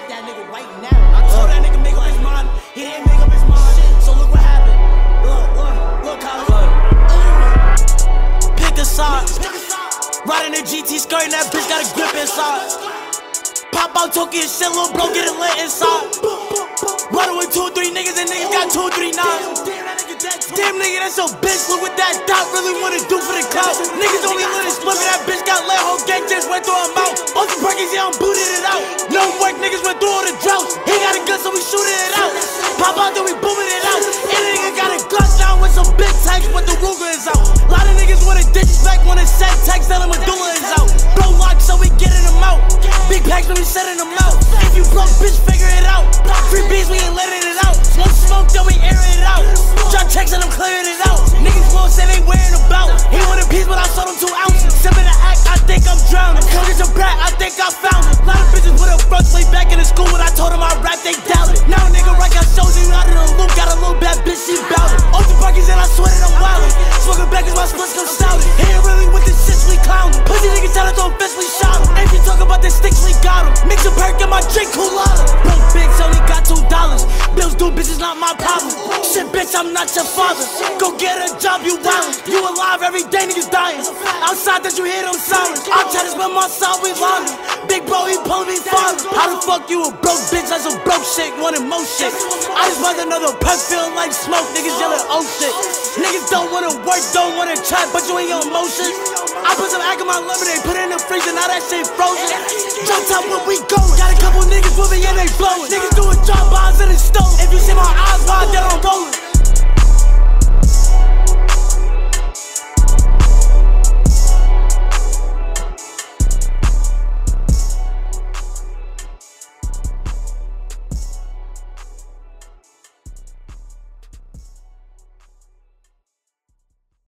hit that nigga right now. I told that nigga make up his mind. He didn't make up his mind. So look what happened. Look, Kyle. Pick a side. Riding a GT skirt and that bitch got a grip inside. Pop out talking shit, little bro get it lit inside. Running with 2 or 3 niggas and niggas got 2 or 3 knives. Damn nigga, that's your bitch. Look what that dot really wanna do for the clout. Niggas only lit his flip and that bitch got lit. Whole gang just went through her mouth. Off the Perkins, yeah, I'm booted it out. No work, niggas went through all the droughts. He got a gun, so we shooting it out. Pop out, then we booming it out. And a nigga got a gun down with some big tanks, but the Ruger is out. A lot of niggas wanna disrespect, wanna set text, tell him Medulla is out. Bro lock, so we getting them out. Big packs, when we setting them out. If you broke, bitch, figure it out. Free beats, we ain't letting it out. Smoke smoke, then we airing it out. Drop checks and I'm clearing it out. Niggas won't say they wearing a belt. He want a piece, but I sold him 2 ounces. Sipping the act, I think I'm drowning. Coach a brat, I think I found it. Lot of bitches with a front play back in the school when I told them I rap, they doubted. Now nigga right got shows you out of the loop. Got a little bad bitch, she bout it. Off the Perkins and I swear that I'm wildin'. Smoking back cause my splits come shouting. He ain't really with this shit, we clownin'. Pussy niggas try to throw fists, we shot him. If you talk about the sticks, we got him. Mix a perk in my drink, Kulala. Broke bitch, only got $2. Bills due, bitch is not my problem. Shit, bitch, I'm not your father. Go get a job, you wildin'. You alive, every day niggas dying. Outside that you hear them sirens. I'm trying to spend my side, we lying. Big bro, he pulled me father. How the fuck you a broke bitch? That's some broke shit, wanting more shit. I just want another perk, feel like smoke. Niggas yelling, oh shit. Niggas don't wanna work, don't wanna try, but you ain't your emotions. I put some act in my lemonade, put it in the freezer, now that shit frozen. Drop top when we go. Got a couple niggas with me and they blowin'. Niggas doing drop bars in the stove. If you see my eyes wide, then I'm rollin'.